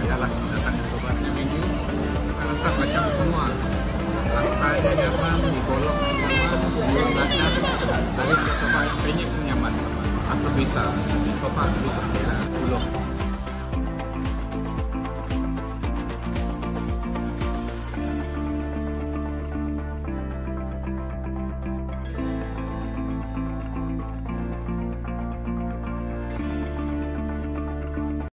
Iyalah, datang ke sofa streaming ini rata macam semua. Lantainya nyaman, digolok nyaman, diulangnya dari sofa yang penyek nyaman. Asal bisa, sofa asal bisa. Bulog.